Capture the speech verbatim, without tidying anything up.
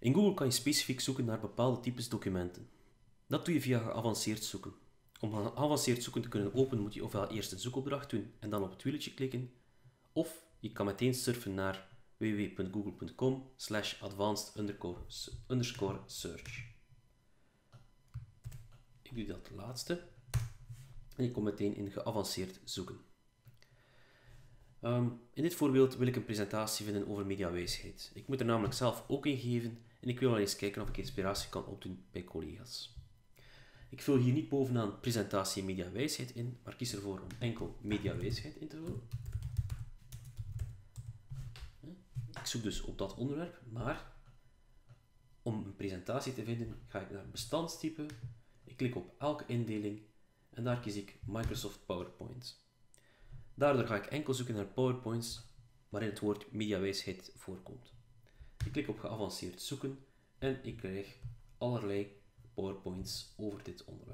In Google kan je specifiek zoeken naar bepaalde types documenten. Dat doe je via geavanceerd zoeken. Om geavanceerd zoeken te kunnen openen moet je ofwel eerst een zoekopdracht doen en dan op het wieltje klikken, of je kan meteen surfen naar w w w punt google punt com slash advanced underscore search. Ik doe dat laatste en ik kom meteen in geavanceerd zoeken. Um, in dit voorbeeld wil ik een presentatie vinden over mediawijsheid. Ik moet er namelijk zelf ook in geven en ik wil wel eens kijken of ik inspiratie kan opdoen bij collega's. Ik vul hier niet bovenaan presentatie en mediawijsheid in, maar kies ervoor om enkel mediawijsheid in te vullen. Ik zoek dus op dat onderwerp, maar om een presentatie te vinden ga ik naar bestandstype, ik klik op elke indeling en daar kies ik Microsoft PowerPoint. Daardoor ga ik enkel zoeken naar PowerPoints waarin het woord mediawijsheid voorkomt. Ik klik op geavanceerd zoeken en ik krijg allerlei PowerPoints over dit onderwerp.